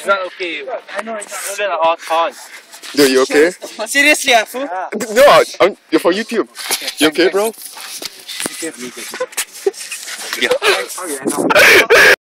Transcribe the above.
It's not okay. I know it's not. You're all torn. Dude, you okay? Seriously, Afu? No, you're for YouTube. You okay, bro? Okay.